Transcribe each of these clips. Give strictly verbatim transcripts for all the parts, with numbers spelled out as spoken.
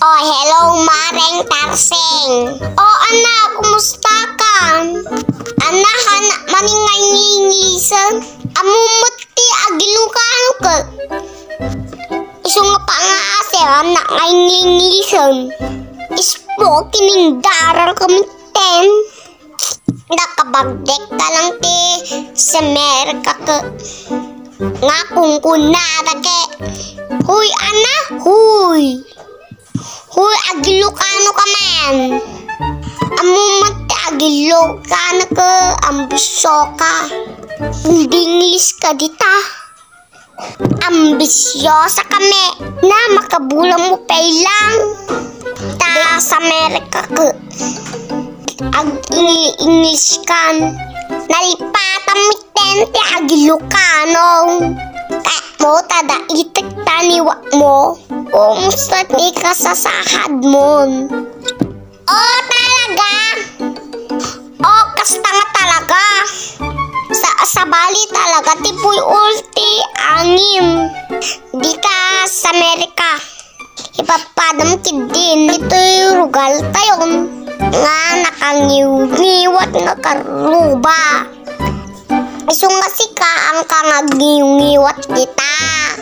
Oh, hello, Mareng Tarseng. Oh, anak, kumusta ka? Anak, anak, maningay ngingilisan. Amumot ti agilukano ka. Iso nga pa nga ase, anak, ngay ngingilisan. Ispo, kining daral kami ten. Nakabagdek ka lang ti sa Amerika ka. Nga kung kunada ke. Huy, anak, huy. Huy, agilukano ka man. Amumat agilukano ka, ambisyo ka. Hindi English ka dita. Ambisyosa kami na makabulang mo pailang. Ta sa Amerika ka. Ag English kan. Nalipatan mo tente agilukano. Kaya mo tada itik taniwa mo. Kumusta di ka sa sahad mo? Oh, talaga? Oh, kasta nga talaga. Sa asabali talaga, tipoy ulti, angin. Di ka sa Amerika. Ipapadam kidin, ito yung rugal tayon. Nga nakangiw-ngiwat nga karuba. Iso nga si ka ang kangagiw-ngiwat kita.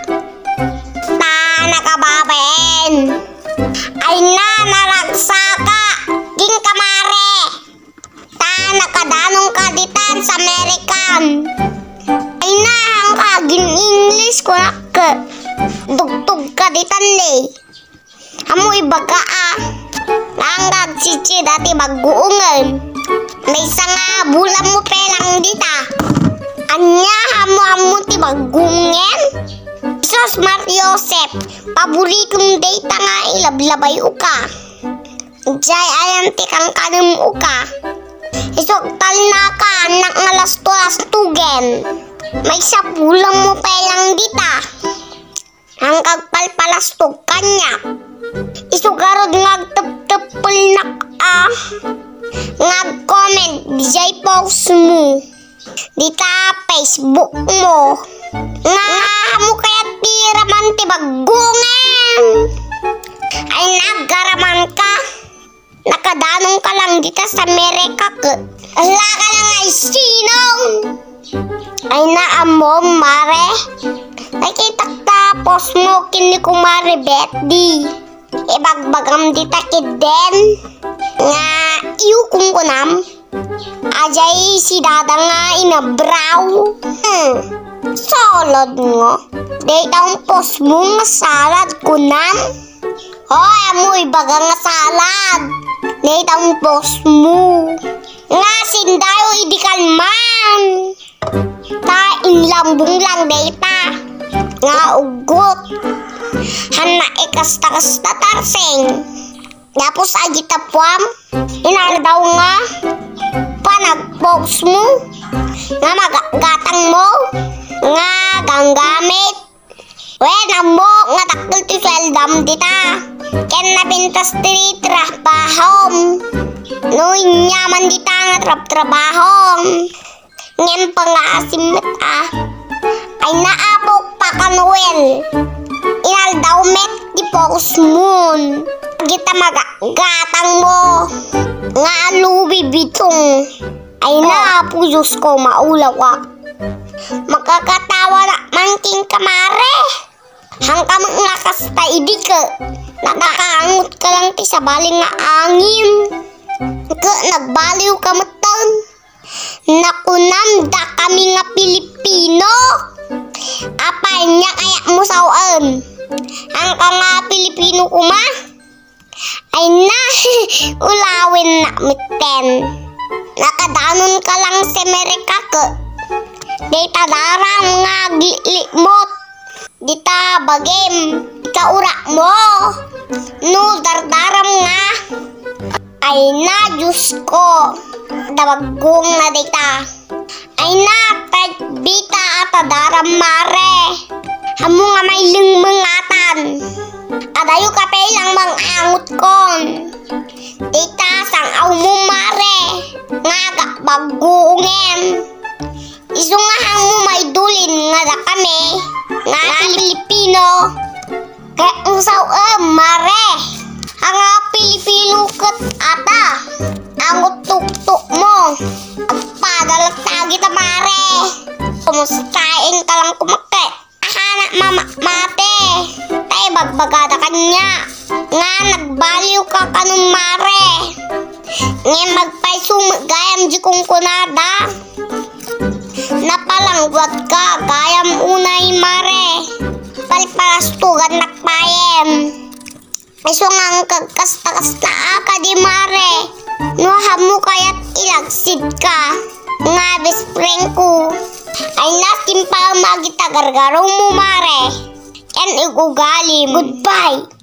Nakababen ay na naragsaka king kamare ta nakadanong ka ditan sa American ay na ang kaging English ko na ka dugtug ka ditan le amoy baga ah nanggag sichi dati baguungan may sanga bulan mo pelang dita anya hamo hamo ti bagungen Sos Mar Yosef, paboritong data nga ilablabay uka. Jay ayan tikang kanum uka. Isok tal na ka, anak nga lasto-las tugen. May sapulang mo pelang dita. Ang kagpalpalastog kanya. Isugarod ngagtep-tepul nak ah. Ngag-comment, jay post mo. Dita Facebook mo. Nga mo kaya't piraman ti bagungan. Ay naggaraman ka. Nakadanong ka lang dito sa Amerika ka. Ala ka lang ay sinong. Ay naamom mare. Nakita tapos mo kini kumare Betty. Ibagbagam dita kiden. Nga iyo kung kunam. Ajay si dada nga inabraw. Hmm. Salad nga. Data ang post mo nga salad kunan. Hoy, amoy baga nga salad. Data ang post mo. Nga sindayo idikal man. Ta inlambong lang data. Nga ugot. Hana ikasta-kasta tarseng. Tapos agita puam. Inardaw nga. Panag-post mo. Nga magagatang mo. Nga ganggamit. Wena mo nga taktul ti seldam dita. Ken nabintas ti trabahom. No nyaman dita nga trab trabahom. Ngem pangasimit ah. Ay naapok pa kanwen. Inaldaw met di post moon. Kita magagatang mo. Nga lubi bitong. Ay naapo Diyos ko maulaw ka. Makakatawa na mangking kamare. Hangka mga kasta idi ka. Nakakaangot ka lang ti sa baling nga angin. Ka nagbaliw ka matan. Nakunanda kami nga Pilipino. Apay niya kaya mo sawaan. Hangka nga Pilipino kuma. Ay na ulawin na miten. Nakadanon ka lang sa Amerika ka. Dita darang nga gilimot. Dita bagem. Dita ura mo. No dardaram nga. Ay na Diyos ko. Dabagong na dita. Ay na tagbita at daram mare. Hamu nga may lingmangatan. Adayo kape lang mang angot kon. Dita sang aw mo mare. Nga bagungen. Iso nga hang mo may dulin nga da kami. Nga Pilipino. Kaya usaw eh, mare. magbagada kanya. Nga nagbaliw ka kanong mare. Nga magpaisum gayam di kong kunada. Napalangguat ka gayam unay mare. Palpalastugan nakpayem. Iso nga kagkasta-kasta ka di mare. Nuha mo kaya't ilagsid ka. Nga bespring ko. Ay natin pa magitagargaraw mo mare. Yan igugali. Goodbye.